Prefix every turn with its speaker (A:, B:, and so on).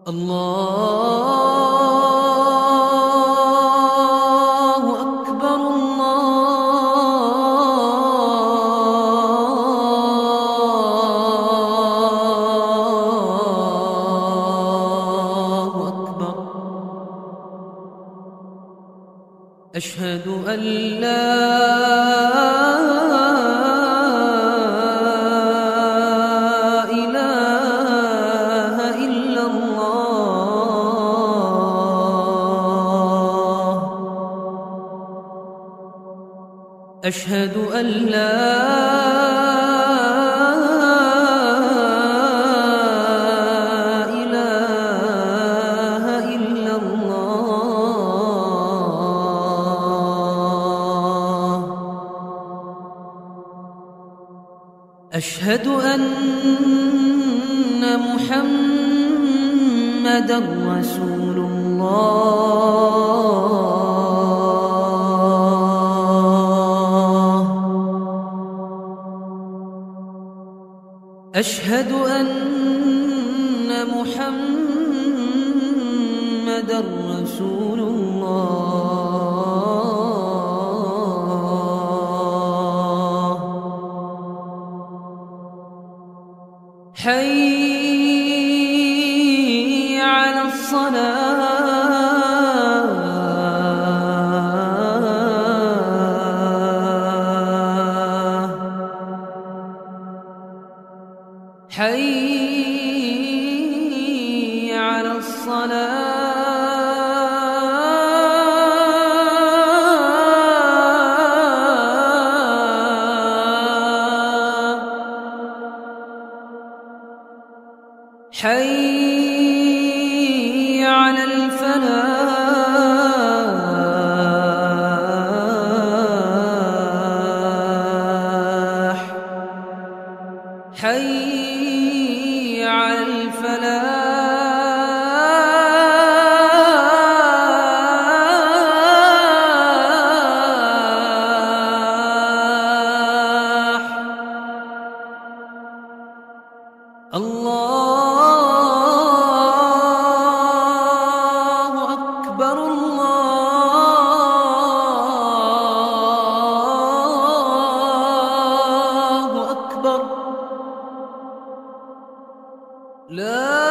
A: الله أكبر الله أكبر. أشهد أن لا أشهد أن لا إله إلا الله. أشهد أن محمدًا رسول الله. أشهد أن محمدًا رسول الله. حي على الصلاة. حي على الصلاة. حي على الفلاح. حي على الفلاح. الله أكبر الله أكبر. لا